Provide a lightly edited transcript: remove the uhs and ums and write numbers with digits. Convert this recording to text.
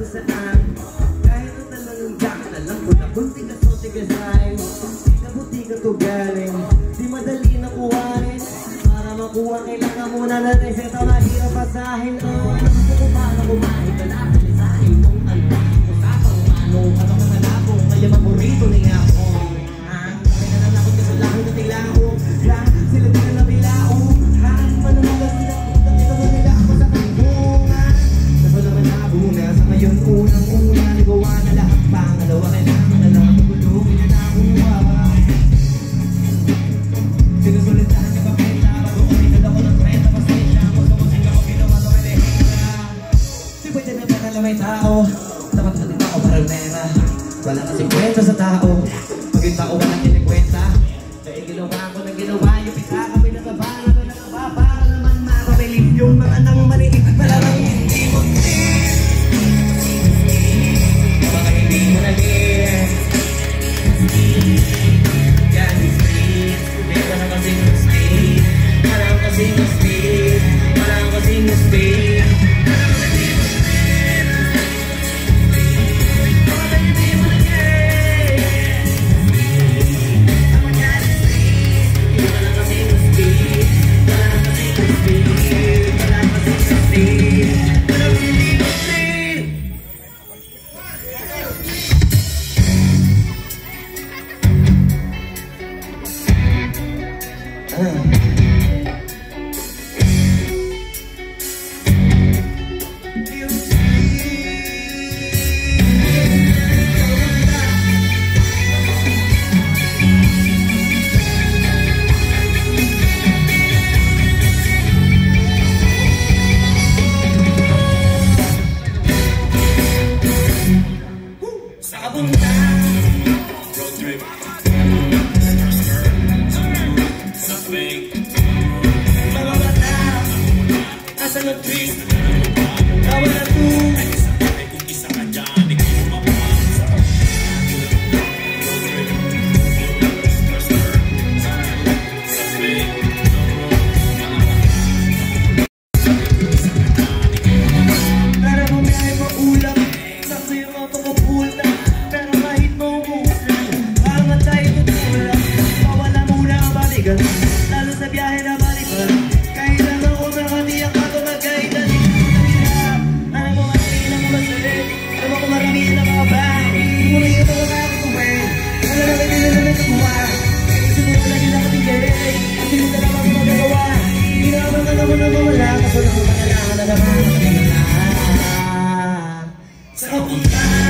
kung saan. Kahit ang talagang jacket, alam ko na kung tigas-tigas ay buti ka to galing, di madali na kuhanin. Para makuha kailangan muna natin sa ito na hirap pasahin. Alam ko kung paano kumahin, kalapit sa akin kung ano. Usapang manong, ano ka malabong, kaya maborito niya ako. Kaya nananakot ka sa langit na tilao. Sila din na nabilao. Mananagal sila, dito mo nila ako sa kambungan. Kaso naman nabuna, sa ngayon unang-una nagawa na lahat pangalawa. Kailangan na lang magulungin na nakuha. Sinusulitan niya pa penta, bago umitan ako ng 30 pasensya. Ako sa musika ko ginawa sa relihira. Si pwede na ba na may tao, dapat sa tita ko parang pera. Wala kasing kwenta sa tao, maging tao walang kinikwenta. Kaya ginawa ko ng ginawa, yung pita kami nataba. Para naman makabilib yung mga nang maliit. Malarang hindi mo baka hindi mo naging yan is street. Hindi ka na kasing street. Parang kasing street. Parang kasing street. Parang kasing street. Baka hindi mo naging ako yan is street. Hindi ka na kasing street. Parang kasing street. Parang kasing street. Parang hindi mo street. Lalo sa biyahe na balikan, kahit lang ako nakatiyak ako magkaitan. Alam mo marami na mga salit, alam mo marami na mga bahay. Muna yung mga nakakatuwin, alam na hindi na nagkakuha. Kasi mo lagi na katigay, kasi mo talaga ako magagawa. Hindi na naman ka naman na mawala, kaso lang kailangan na naman. Sa kapunta